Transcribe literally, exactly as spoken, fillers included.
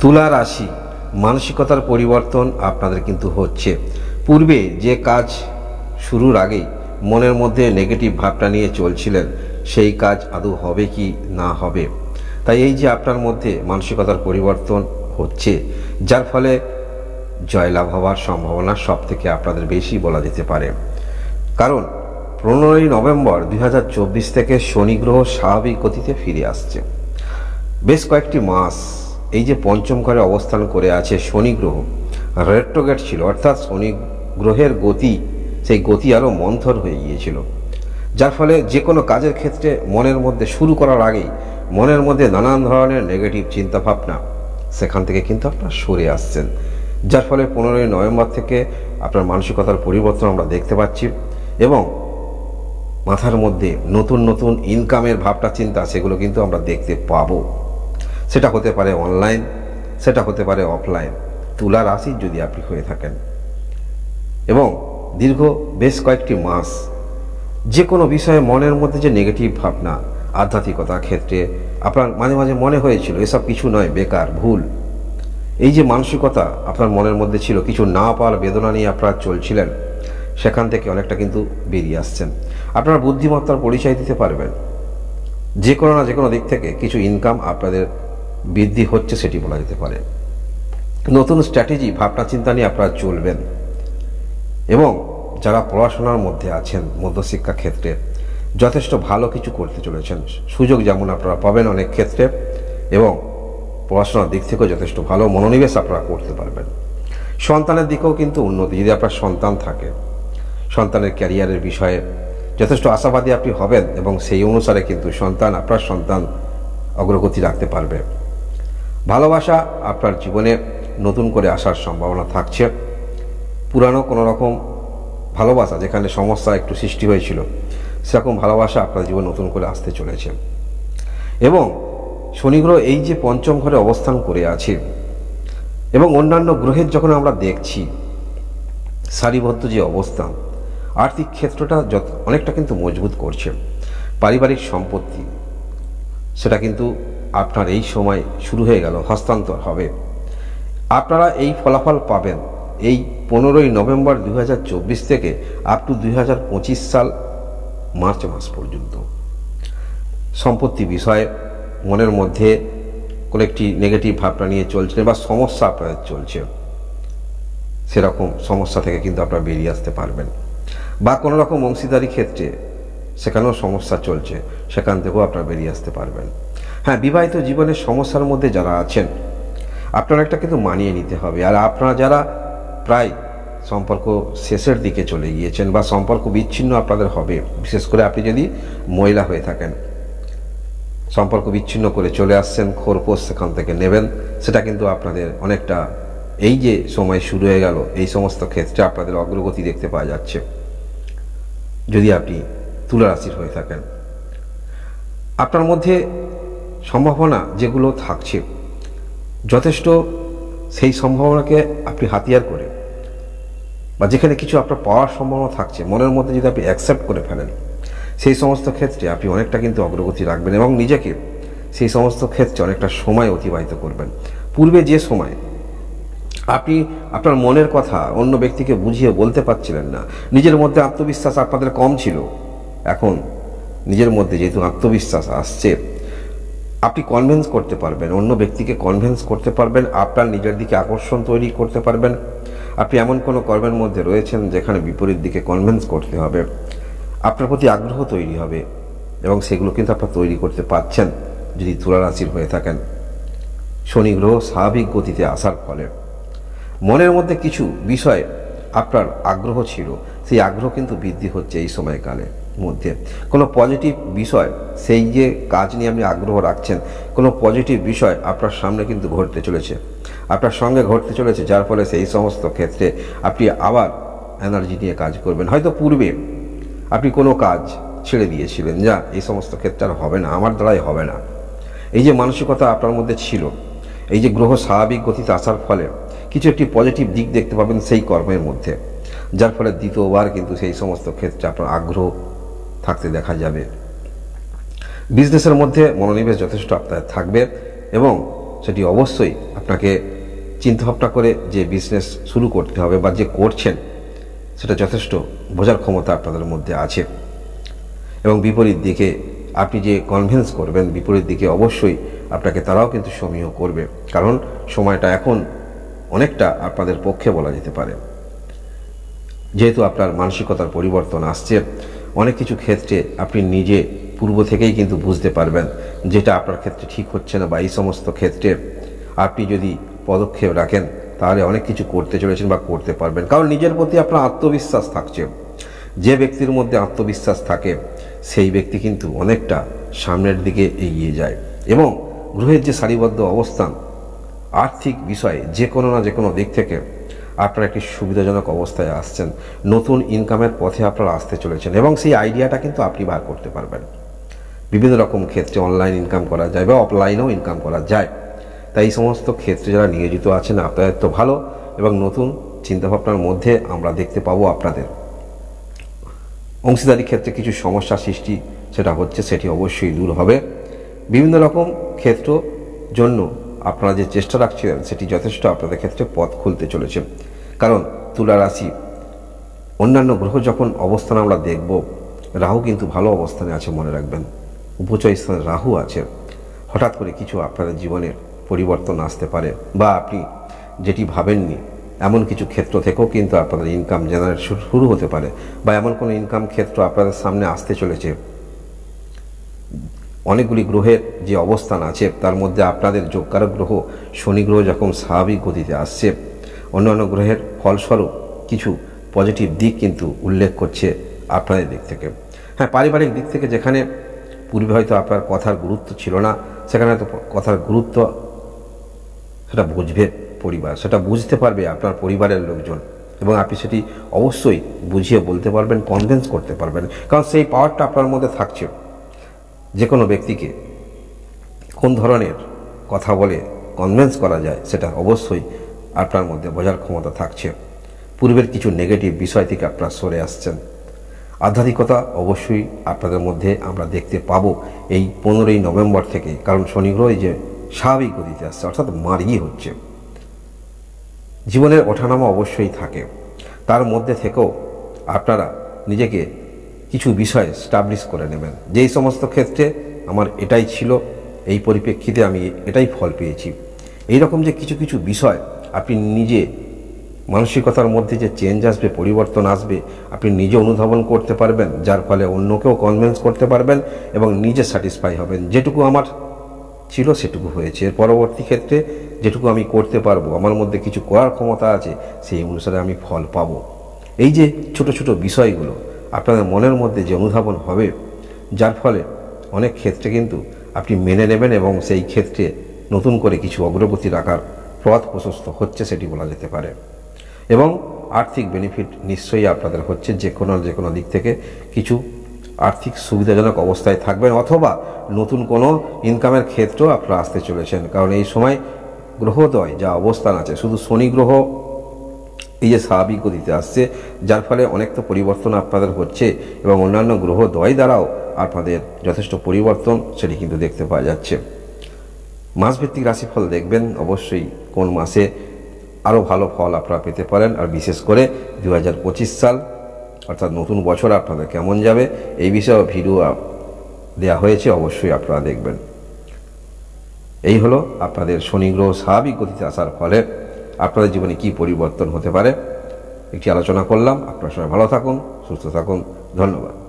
তুলা রাশি মানসিকতার পরিবর্তন আপনাদের কিন্তু হচ্ছে। পূর্বে যে কাজ শুরুর আগেই মনের মধ্যে নেগেটিভ ভাবটা নিয়ে চলছিলেন, সেই কাজ আদৌ হবে কি না হবে। তাই এই যে আপনার মধ্যে মানসিকতার পরিবর্তন হচ্ছে, যার ফলে জয়লাভ হওয়ার সম্ভাবনা সব থেকে আপনাদের বেশি বলা যেতে পারে। কারণ পনেরোই নভেম্বর দুই হাজার চব্বিশ থেকে শনি গ্রহ স্বাভাবিক গতিতে ফিরে আসছে। বেশ কয়েকটি মাস এই যে পঞ্চম ঘরে অবস্থান করে আছে শনি গ্রহ, রেট্রোগেট ছিল, অর্থাৎ শনি গ্রহের গতি, সেই গতি আরও মন্থর হয়ে গিয়েছিল, যার ফলে যে কোনো কাজের ক্ষেত্রে মনের মধ্যে শুরু করার আগেই মনের মধ্যে নানান ধরনের নেগেটিভ চিন্তাভাবনা সেখান থেকে কিন্তু আপনারা সরে আসছেন। যার ফলে পনেরোই নভেম্বর থেকে আপনার মানসিকতার পরিবর্তন আমরা দেখতে পাচ্ছি এবং মাথার মধ্যে নতুন নতুন ইনকামের ভাবটা চিন্তা সেগুলো কিন্তু আমরা দেখতে পাবো। সেটা হতে পারে অনলাইন, সেটা হতে পারে অফলাইন, তুলা রাশির যদি আপনি হয়ে থাকেন। এবং দীর্ঘ বেশ কয়েকটি মাস যে কোনো বিষয়ে মনের মধ্যে যে নেগেটিভ ভাবনা, আধ্যাত্মিকতার ক্ষেত্রে আপনার মাঝে মাঝে মনে হয়েছিল এসব কিছু নয়, বেকার, ভুল, এই যে মানসিকতা আপনার মনের মধ্যে ছিল, কিছু না পাওয়ার বেদনা নিয়ে আপনারা চলছিলেন, সেখান থেকে অনেকটা কিন্তু বেরিয়ে আসছেন। আপনারা বুদ্ধিমত্তার পরিচয় দিতে পারবেন। যে কোনো না যে কোনো দিক থেকে কিছু ইনকাম আপনাদের বৃদ্ধি হচ্ছে সেটি বলা যেতে পারে। নতুন স্ট্র্যাটেজি, ভাবনা চিন্তা নিয়ে আপনারা চলবেন। এবং যারা পড়াশোনার মধ্যে আছেন, মধ্যশিক্ষা ক্ষেত্রে যথেষ্ট ভালো কিছু করতে চলেছেন, সুযোগ যেমন আপনারা পাবেন অনেক ক্ষেত্রে, এবং পড়াশোনার দিক থেকেও যথেষ্ট ভালো মনোনিবেশ আপনারা করতে পারবেন। সন্তানের দিকেও কিন্তু উন্নতি, যদি আপনার সন্তান থাকে, সন্তানের ক্যারিয়ারের বিষয়ে যথেষ্ট আশাবাদী আপনি হবেন এবং সেই অনুসারে কিন্তু সন্তান, আপনার সন্তান অগ্রগতি রাখতে পারবে। ভালোবাসা আপনার জীবনে নতুন করে আসার সম্ভাবনা থাকছে। পুরানো কোনো রকম ভালোবাসা যেখানে সমস্যা একটু সৃষ্টি হয়েছিল, সেরকম ভালোবাসা আপনার জীবনে নতুন করে আসতে চলেছে। এবং শনি গ্রহ এই যে পঞ্চম ঘরে অবস্থান করে আছে এবং অন্যান্য গ্রহের যখন আমরা দেখছি সারিবদ্ধ যে অবস্থান, আর্থিক ক্ষেত্রটা যত অনেকটা কিন্তু মজবুত করছে। পারিবারিক সম্পত্তি সেটা কিন্তু আপনার এই সময় শুরু হয়ে গেল, হস্তান্তর হবে। আপনারা এই ফলাফল পাবেন এই পনেরোই নভেম্বর দুই হাজার চব্বিশ থেকে আপ টু দুই হাজার পঁচিশ সাল মার্চ মাস পর্যন্ত। সম্পত্তি বিষয়ে মনের মধ্যে কোনো একটি নেগেটিভ ভাবনা নিয়ে চলছে বা সমস্যা আপনাদের চলছে, সেরকম সমস্যা থেকে কিন্তু আপনারা বেরিয়ে আসতে পারবেন। বা কোনো রকম অংশীদারি ক্ষেত্রে সেখানেও সমস্যা চলছে, সেখান থেকেও আপনারা বেরিয়ে আসতে পারবেন। হ্যাঁ, বিবাহিত জীবনের সমস্যার মধ্যে যারা আছেন আপনারা একটা কিন্তু মানিয়ে নিতে হবে। আর আপনারা যারা প্রায় সম্পর্ক শেষের দিকে চলে গিয়েছেন বা সম্পর্ক বিচ্ছিন্ন আপনাদের হবে, বিশেষ করে আপনি যদি মহিলা হয়ে থাকেন, সম্পর্ক বিচ্ছিন্ন করে চলে আসছেন, খোরপোশ সেখান থেকে নেবেন, সেটা কিন্তু আপনাদের অনেকটা এই যে সময় শুরু হয়ে গেল, এই সমস্ত ক্ষেত্রে আপনাদের অগ্রগতি দেখতে পাওয়া যাচ্ছে যদি আপনি তুলা রাশির হয়ে থাকেন। আপনার মধ্যে সম্ভাবনা যেগুলো থাকছে যথেষ্ট, সেই সম্ভাবনাকে আপনি হাতিয়ার করে বা যেখানে কিছু আপনার পাওয়ার সম্ভাবনা থাকছে মনের মধ্যে যদি আপনি অ্যাকসেপ্ট করে ফেলেন, সেই সমস্ত ক্ষেত্রে আপনি অনেকটা কিন্তু অগ্রগতি রাখবেন এবং নিজেকে সেই সমস্ত ক্ষেত্রে অনেকটা সময় অতিবাহিত করবেন। পূর্বে যে সময় আপনি আপনার মনের কথা অন্য ব্যক্তিকে বুঝিয়ে বলতে পারছিলেন না, নিজের মধ্যে আত্মবিশ্বাস আপনাদের কম ছিল, এখন নিজের মধ্যে যেহেতু আত্মবিশ্বাস আসছে, আপনি কনভিন্স করতে পারবেন, অন্য ব্যক্তিকে কনভিন্স করতে পারবেন, আপনার নিজের দিকে আকর্ষণ তৈরি করতে পারবেন। আপনি এমন কোনো কর্মের মধ্যে রয়েছেন যেখানে বিপরীত দিকে কনভিন্স করতে হবে, আপনার প্রতি আগ্রহ তৈরি হবে এবং সেগুলো কিন্তু আপনারা তৈরি করতে পারছেন যদি তুলা রাশির হয়ে থাকেন। শনি গ্রহ স্বাভাবিক গতিতে আসার ফলে মনের মধ্যে কিছু বিষয়ে আপনার আগ্রহ ছিল, সেই আগ্রহ কিন্তু বৃদ্ধি হচ্ছে এই সময়কালের মধ্যে। কোনো পজিটিভ বিষয়, সেই যে কাজ নিয়ে আপনি আগ্রহ রাখছেন, কোনো পজিটিভ বিষয় আপনার সামনে কিন্তু ঘটতে চলেছে, আপনার সঙ্গে ঘটতে চলেছে, যার ফলে সেই সমস্ত ক্ষেত্রে আপনি আবার এনার্জি নিয়ে কাজ করবেন। হয়তো পূর্বে আপনি কোনো কাজ ছেড়ে দিয়েছিলেন, যা এই সমস্ত ক্ষেত্রে আর হবে না, আমার দ্বারাই হবে না, এই যে মানসিকতা আপনার মধ্যে ছিল, এই যে গ্রহ স্বাভাবিক গতিতে আসার ফলে কিছু একটি পজিটিভ দিক দেখতে পাবেন সেই কর্মের মধ্যে, যার ফলে দ্বিতীয়বার কিন্তু সেই সমস্ত ক্ষেত্রে আপনার আগ্রহ থাকতে দেখা যাবে। বিজনেসের মধ্যে মনোনিবেশ যথেষ্ট আপনার থাকবে এবং সেটি অবশ্যই আপনাকে চিন্তাভাবনা করে যে বিজনেস শুরু করতে হবে বা যে করছেন সেটা যথেষ্ট বোঝার ক্ষমতা আপনাদের মধ্যে আছে। এবং বিপরীত দিকে আপনি যে কনভিন্স করবেন, বিপরীত দিকে অবশ্যই আপনাকে তারাও কিন্তু সমীহ করবে, কারণ সময়টা এখন অনেকটা আপনাদের পক্ষে বলা যেতে পারে। যেহেতু আপনার মানসিকতার পরিবর্তন আসছে, অনেক কিছু ক্ষেত্রে আপনি নিজে পূর্ব থেকেই কিন্তু বুঝতে পারবেন যেটা আপনার ক্ষেত্রে ঠিক হচ্ছে না, বা এই সমস্ত ক্ষেত্রে আপনি যদি পদক্ষেপ রাখেন তাহলে অনেক কিছু করতে চলেছেন বা করতে পারবেন, কারণ নিজের প্রতি আপনার আত্মবিশ্বাস থাকছে। যে ব্যক্তির মধ্যে আত্মবিশ্বাস থাকে সেই ব্যক্তি কিন্তু অনেকটা সামনের দিকে এগিয়ে যায়। এবং গ্রহের যে সারিবদ্ধ অবস্থান, আর্থিক বিষয়ে যে কোনো না যে কোনো দিক থেকে আপনারা একটি সুবিধাজনক অবস্থায় আসছেন, নতুন ইনকামের পথে আপনারা আসতে চলেছেন, এবং সেই আইডিয়াটা কিন্তু আপনি বার করতে পারবেন। বিভিন্ন রকম ক্ষেত্রে অনলাইন ইনকাম করা যায় বা অফলাইনেও ইনকাম করা যায়। তাই এই সমস্ত ক্ষেত্রে যারা নিয়োজিত আছেন আপনাদের তো ভালো, এবং নতুন চিন্তাভাবনার মধ্যে আমরা দেখতে পাবো আপনাদের। অংশীদারি ক্ষেত্রে কিছু সমস্যা সৃষ্টি সেটা হচ্ছে, সেটি অবশ্যই দূর হবে। বিভিন্ন রকম ক্ষেত্র জন্য আপনারা যে চেষ্টা রাখছিলেন সেটি যথেষ্ট আপনাদের ক্ষেত্রে পথ খুলতে চলেছে। কারণ তুলা রাশি অন্যান্য গ্রহ যখন অবস্থান আমরা দেখব, রাহু কিন্তু ভালো অবস্থানে আছে, মনে রাখবেন উপচয় স্থানে রাহু আছে। হঠাৎ করে কিছু আপনাদের জীবনের পরিবর্তন আসতে পারে, বা আপনি যেটি ভাবেননি এমন কিছু ক্ষেত্র থেকেও কিন্তু আপনাদের ইনকাম জেনারেট শুরু হতে পারে, বা এমন কোনো ইনকাম ক্ষেত্র আপনাদের সামনে আসতে চলেছে। অনেকগুলি গ্রহের যে অবস্থান আছে তার মধ্যে আপনাদের যোগকারক গ্রহ শনি গ্রহ যখন স্বাভাবিক গতিতে আসছে, অন্যান্য গ্রহের ফলস্বরূপ কিছু পজিটিভ দিক কিন্তু উল্লেখ করছে আপনাদের দিক থেকে। হ্যাঁ, পারিবারিক দিক থেকে যেখানে পূর্বে হয়তো আপনার কথার গুরুত্ব ছিল না, সেখানে হয়তো কথার গুরুত্ব সেটা বুঝবে পরিবার, সেটা বুঝতে পারবে আপনার পরিবারের লোকজন, এবং আপনি সেটি অবশ্যই বুঝিয়ে বলতে পারবেন, কনভিন্স করতে পারবেন, কারণ সেই পাওয়ারটা আপনার মধ্যে থাকছে। যে কোনো ব্যক্তিকে কোন ধরনের কথা বলে কনভিন্স করা যায় সেটা অবশ্যই আপনার মধ্যে বোঝার ক্ষমতা থাকছে। পূর্বের কিছু নেগেটিভ বিষয় থেকে আপনারা সরে আসছেন। আধ্যাত্মিকতা অবশ্যই আপনাদের মধ্যে আমরা দেখতে পাবো এই পনেরোই নভেম্বর থেকে, কারণ শনি গ্রহ যে স্বাভাবিক গতিতে আসছে, অর্থাৎ মার্গী হচ্ছে। জীবনের ওঠানামা অবশ্যই থাকে, তার মধ্যে থেকেও আপনারা নিজেকে কিছু বিষয় স্টাবলিশ করে নেবেন, যেই সমস্ত ক্ষেত্রে আমার এটাই ছিল, এই পরিপ্রেক্ষিতে আমি এটাই ফল পেয়েছি। এই রকম যে কিছু কিছু বিষয় আপনি নিজে মানসিকতার মধ্যে যে চেঞ্জ আসবে, পরিবর্তন আসবে, আপনি নিজে অনুধাবন করতে পারবেন, যার ফলে অন্যকেও কনভিন্স করতে পারবেন এবং নিজে স্যাটিসফাই হবেন। যেটুকু আমার ছিল সেটুকু হয়েছে, এর পরবর্তী ক্ষেত্রে যেটুকু আমি করতে পারবো, আমার মধ্যে কিছু করার ক্ষমতা আছে, সেই অনুসারে আমি ফল পাবো। এই যে ছোট ছোট বিষয়গুলো আপনাদের মনের মধ্যে যে অনুধাবন হবে, যার ফলে অনেক ক্ষেত্রে কিন্তু আপনি মেনে নেবেন, এবং সেই ক্ষেত্রে নতুন করে কিছু অগ্রগতি রাখার পথ প্রশস্ত হচ্ছে সেটি বলা যেতে পারে। এবং আর্থিক বেনিফিট নিশ্চয়ই আপনাদের হচ্ছে, যে কোনো যে কোনো দিক থেকে কিছু আর্থিক সুবিধাজনক অবস্থায় থাকবেন, অথবা নতুন কোনো ইনকামের ক্ষেত্রেও আপনারা আসতে চলেছেন। কারণ এই সময় গ্রহদ্বয় যা অবস্থান আছে, শুধু শনি গ্রহ এই যে স্বাভাবিক গতিতে আসছে, যার ফলে অনেক তো পরিবর্তন আপনাদের হচ্ছে, এবং অন্যান্য গ্রহদ্বয় দ্বারাও আপনাদের যথেষ্ট পরিবর্তন সেটি কিন্তু দেখতে পাওয়া যাচ্ছে। মাসভিত্তিক রাশিফল দেখবেন অবশ্যই কোন মাসে আরও ভালো ফল আপনারা পেতে পারেন, আর বিশেষ করে দু হাজার পঁচিশ সাল অর্থাৎ নতুন বছর আপনাদের কেমন যাবে এই বিষয়ে ভিডিও দেওয়া হয়েছে, অবশ্যই আপনারা দেখবেন। এই হলো আপনাদের শনি গ্রহ স্বাভাবিক গতিতে আসার ফলে আপনাদের জীবনে কি পরিবর্তন হতে পারে একটি আলোচনা করলাম। আপনারা সবাই ভালো থাকুন, সুস্থ থাকুন, ধন্যবাদ।